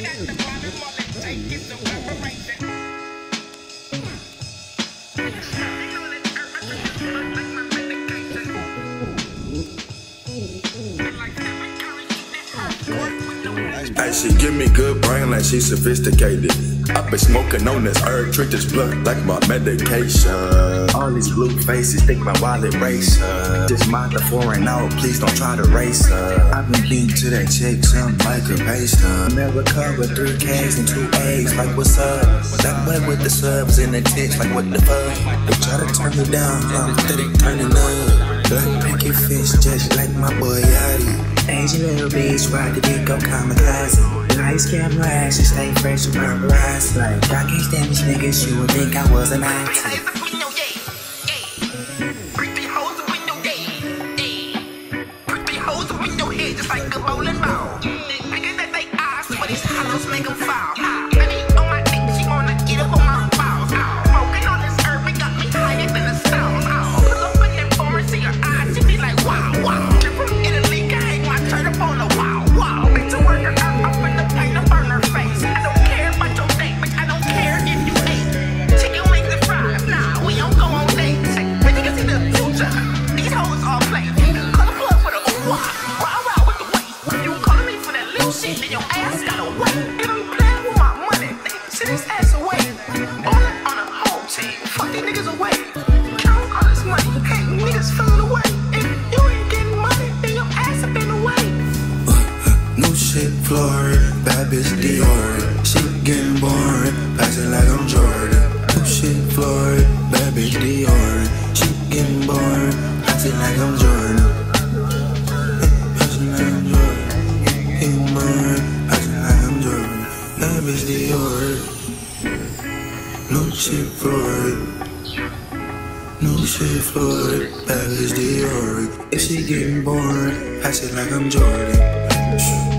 Hey, she give me good brain like she sophisticated. I been smoking on this herb, treat this blunt like my medication. All these blue faces think my wallet racer. Just mind the foreign out, please don't try to race her. I've been beating to that chick, something like a paster. Never cover 3 K's and 2 A's, like what's up? That boy with the subs and the tits, like what the fuck? They try to turn me down, I'm steady turning up. Black picket fish, just like my boy Yachty. Asian little bitch, ride the dick, go kamikaze. Nice camera action, stay fresh with paparazzi. Like, I can't stand these niggas, you would think I was an actor. Just like a bowling ball. Niggas that they eyes for these hollows make them fall. Baby on my dick, she wanna get up on my balls. Smoking on this herb, it got me higher than a stone. Cause I'm looking for her, see her eyes, she be like wow, wow. She from Italy, can hang my shirt up on the wall, wow. Bitch, to work her up in the paint, I burn her face. I don't care about your date, but I don't care if you hate. Chicken wings and fries, nah, we don't go on dates. We niggas in the future, these hoes all play. Call a plug with a ooh-wah. Shit, then your ass gotta wait. If I'm playing with my money, nigga, send his ass away. On a home team, fuck these niggas away. Count all this money, hey, niggas feeling away. If you ain't getting money, then your ass up in the way. New shit, Florida, bad bitch Dior. Shit getting boring, pass it like I'm Jordan. New shit, Florida, bad bitch Dior. Shit getting boring, pass it like I'm Jordan. New shit Floyd, new shit Floyd, bad bitch Dior. If she getting bored, pass it like I'm Jordan.